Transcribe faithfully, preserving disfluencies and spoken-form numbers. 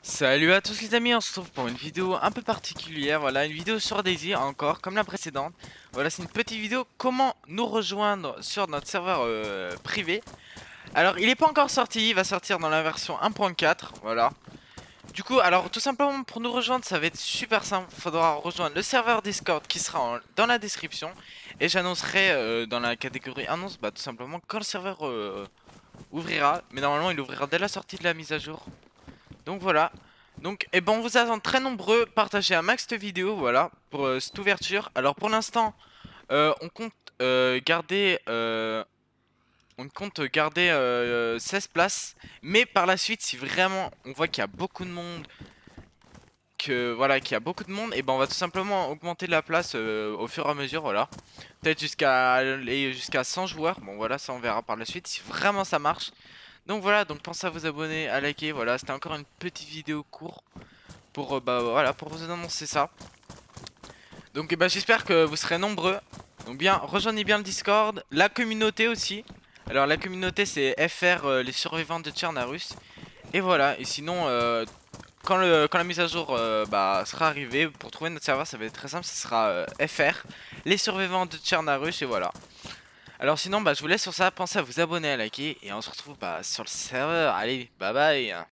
Salut à tous les amis, on se retrouve pour une vidéo un peu particulière, voilà, une vidéo sur Daisy encore, comme la précédente. Voilà, c'est une petite vidéo, comment nous rejoindre sur notre serveur euh, privé. Alors, il n'est pas encore sorti, il va sortir dans la version un point quatre, voilà. Du coup, alors tout simplement pour nous rejoindre, ça va être super simple, il faudra rejoindre le serveur Discord qui sera en- dans la description. Et j'annoncerai euh, dans la catégorie annonce, bah tout simplement quand le serveur euh, ouvrira. Mais normalement, il ouvrira dès la sortie de la mise à jour. Donc voilà. Donc, et ben on vous attend très nombreux. Partagez un max de vidéos, voilà, pour euh, cette ouverture. Alors pour l'instant, euh, on compte euh, garder, euh, on compte garder euh, seize places. Mais par la suite, si vraiment on voit qu'il y a beaucoup de monde, que voilà, qu'il y a beaucoup de monde, et ben on va tout simplement augmenter la place euh, au fur et à mesure, voilà. Peut-être jusqu'à aller jusqu'à cent joueurs. Bon voilà, ça on verra par la suite si vraiment ça marche. Donc voilà, donc pensez à vous abonner, à liker. Voilà, c'était encore une petite vidéo courte pour euh, bah voilà pour vous annoncer ça. Donc eh ben, j'espère que vous serez nombreux. Donc bien, rejoignez bien le Discord, la communauté aussi. Alors la communauté c'est F R euh, les survivants de Tchernarus. Et voilà, et sinon euh, quand, le, quand la mise à jour euh, bah, sera arrivée, pour trouver notre serveur ça va être très simple, ce sera euh, F R les survivants de Tchernarus et voilà. Alors sinon bah je vous laisse sur ça, pensez à vous abonner, à liker et on se retrouve bah, sur le serveur. Allez, bye bye.